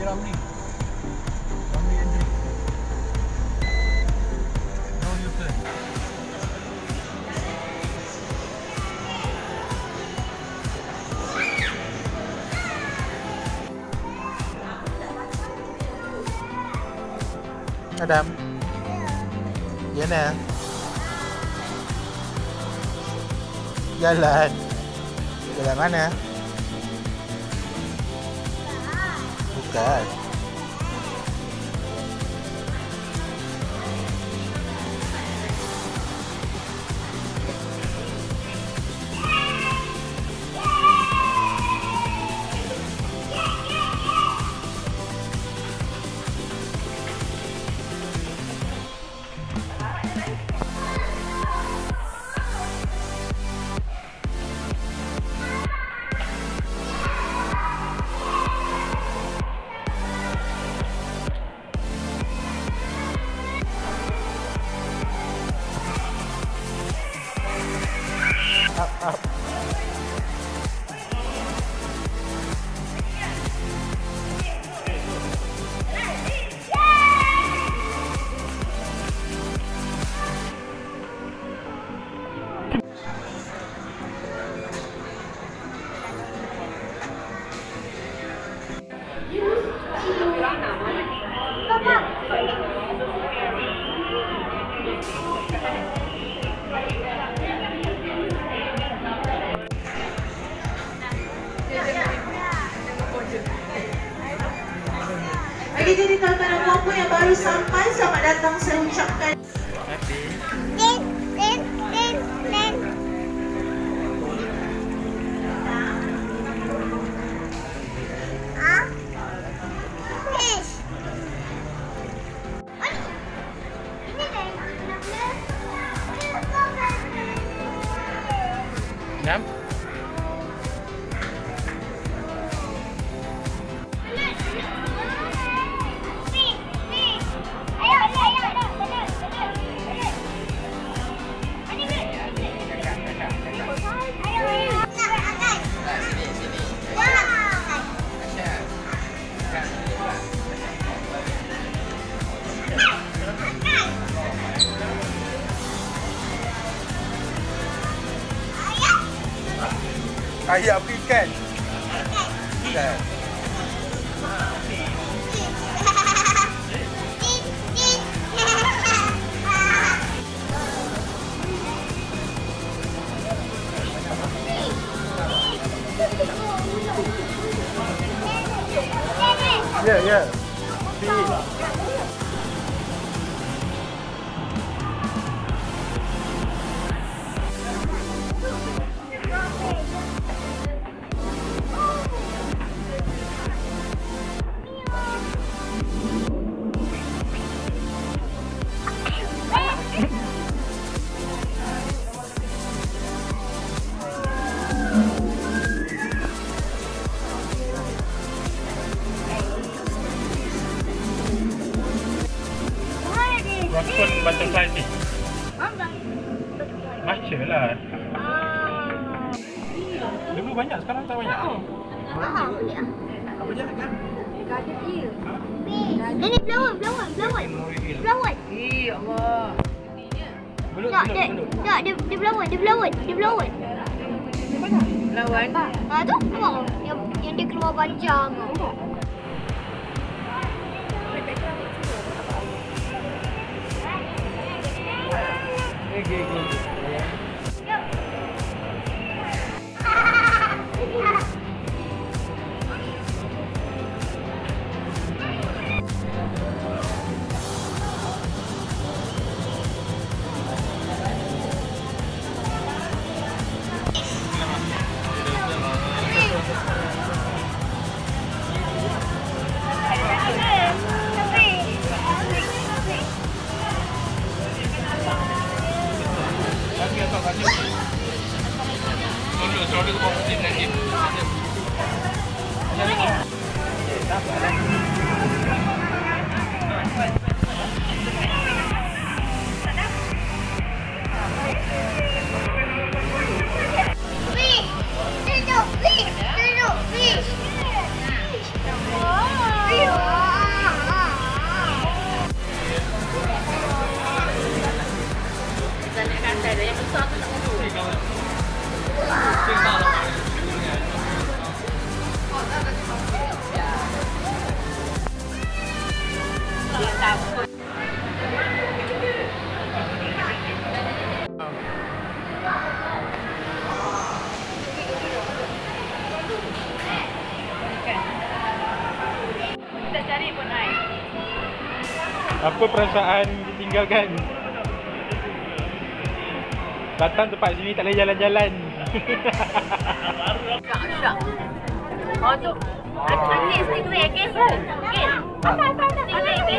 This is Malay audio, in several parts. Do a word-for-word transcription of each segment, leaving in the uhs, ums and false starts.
Ramli. Ramli Hendrik. No U-turn. Adam. Ya nak. Jalan. Jalan mana? Bukan. Up, up. Okey, jadi kalau-kalau puan yang baru sampai, selamat datang saya ucapkan. Ten, ten, ten, ten. Ah, fish. Ini kan Enam. Ayam ikan. Ikan. Ya, ya. Rockford butterfly ni. Macam lah. Dulu banyak, sekarang tak banyak. Mahal punya. Apa je kan? Ini flower, flower, flower. Flower. Eh, Allah. Belut, Tak, belut, dia, belut. tak, dia, dia flower, dia flower, dia flower. Lawan. Ah, tu, tengok. Yang, yang dia keluar panjang. Okay, okay, okay. Apa perasaan ditinggalkan? Datang tempat sini tak boleh jalan-jalan. Sudah. Oh tu. Okey, stingray okey. Okey. Apa apa apa. Stingray okey.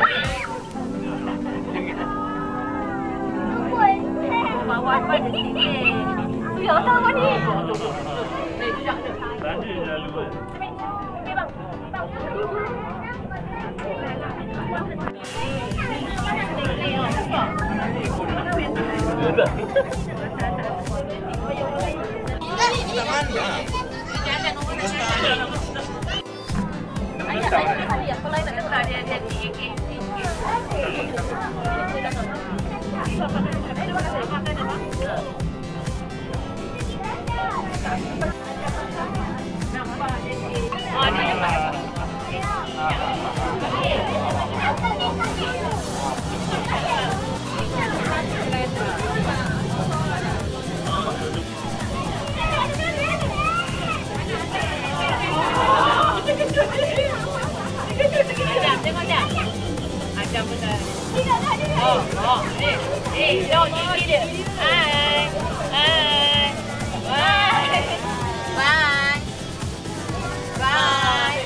Bawa apa ni stingray? Tu yang tahu ni. Eh, sudah. Tadi dah lupa. Okey bang. Kalau nak kena dia dia di di Oh, dia dapat. Tengok dah. Macam benar. Oh, oh. Eh, eh, jom gigi dia. Hai. Hai. Bye. Bye. Bye.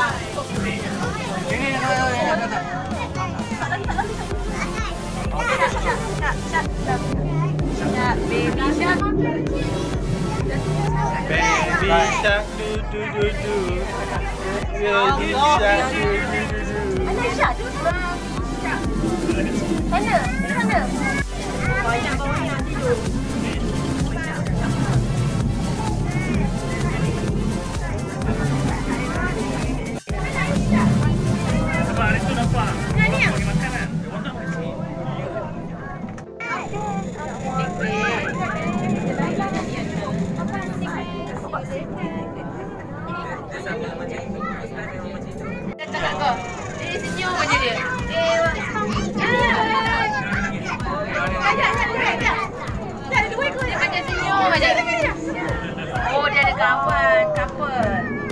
Ini nak nak nak. Baby shark. Baby shark do do do do. Baby shark do do do do. Mana shark tu? Mana? Mana? Banyak bawah yang tidur. Nampak itu nampak. Mana ni? Bagi makanan. Dia cakap kau. Dia senyum aja dia. Eh, ajak, ajak, ajak. Dia ada dua ekor dia macam senyum aja. Oh, dia ada kawan, couple.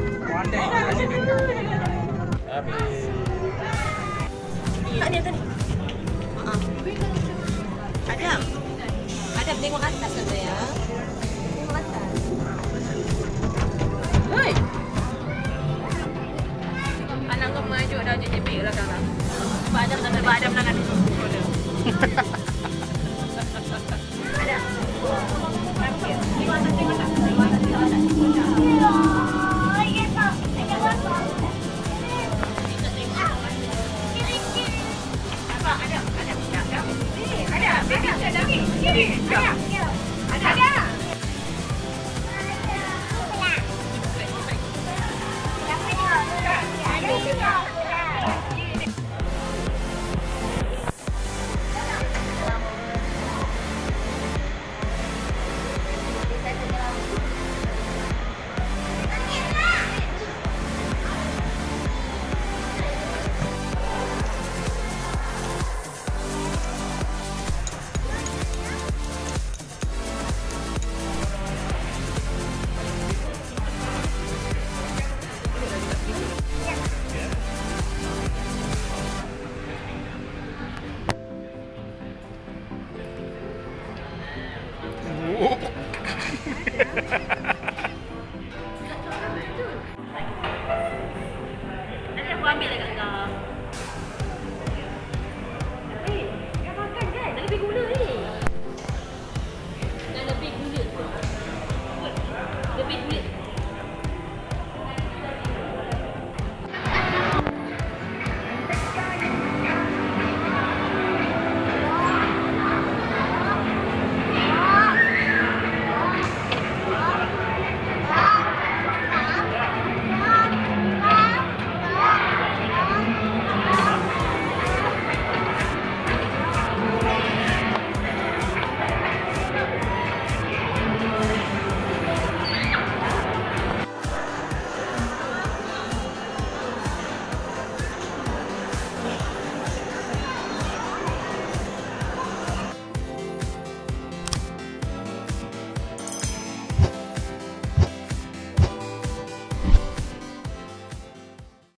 Tak dia tadi. Adam. Adam tengok atas kan saya.